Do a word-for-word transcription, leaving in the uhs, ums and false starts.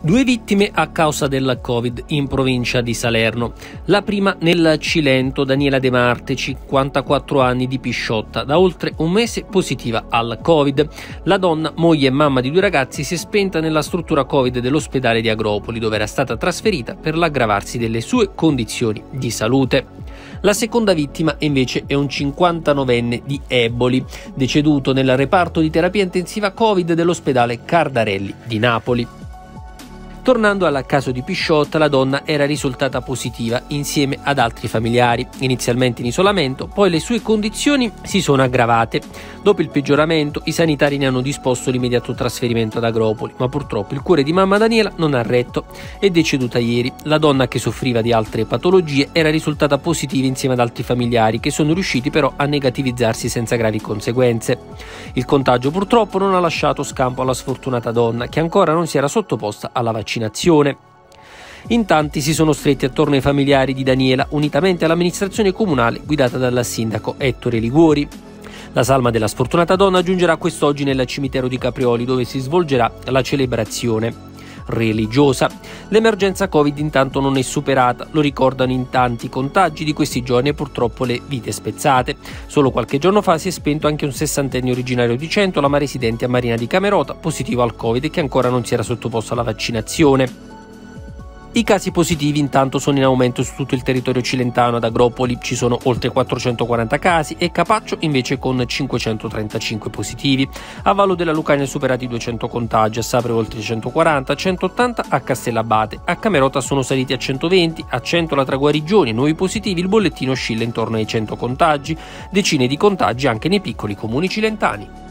Due vittime a causa del Covid in provincia di Salerno. La prima nel Cilento, Daniela De Marte, cinquantaquattro anni, di Pisciotta, da oltre un mese positiva al Covid. La donna, moglie e mamma di due ragazzi, si è spenta nella struttura Covid dell'ospedale di Agropoli, dove era stata trasferita per l'aggravarsi delle sue condizioni di salute. La seconda vittima invece è un cinquantanovenne di Eboli, deceduto nel reparto di terapia intensiva Covid dell'ospedale Cardarelli di Napoli. Tornando al caso di Pisciotta, la donna era risultata positiva insieme ad altri familiari, inizialmente in isolamento, poi le sue condizioni si sono aggravate. Dopo il peggioramento, i sanitari ne hanno disposto l'immediato trasferimento ad Agropoli, ma purtroppo il cuore di mamma Daniela non ha retto. È deceduta ieri. La donna, che soffriva di altre patologie, era risultata positiva insieme ad altri familiari, che sono riusciti però a negativizzarsi senza gravi conseguenze. Il contagio purtroppo non ha lasciato scampo alla sfortunata donna, che ancora non si era sottoposta alla vaccinazione. In tanti si sono stretti attorno ai familiari di Daniela, unitamente all'amministrazione comunale guidata dal sindaco Ettore Liguori. La salma della sfortunata donna giungerà quest'oggi nel cimitero di Caprioli, dove si svolgerà la celebrazione religiosa. L'emergenza Covid intanto non è superata, lo ricordano in tanti contagi di questi giorni e purtroppo le vite spezzate. Solo qualche giorno fa si è spento anche un sessantenne originario di Centola, ma residente a Marina di Camerota, positivo al Covid e che ancora non si era sottoposto alla vaccinazione. I casi positivi intanto sono in aumento su tutto il territorio cilentano. Ad Agropoli ci sono oltre quattrocentoquaranta casi e Capaccio invece con cinquecentotrentacinque positivi. A Vallo della Lucania superati i duecento contagi, a Sapri oltre centoquaranta, centottanta a Castellabate, a Camerota sono saliti a centoventi, a Centola tra guarigioni e nuovi positivi il bollettino oscilla intorno ai cento contagi, decine di contagi anche nei piccoli comuni cilentani.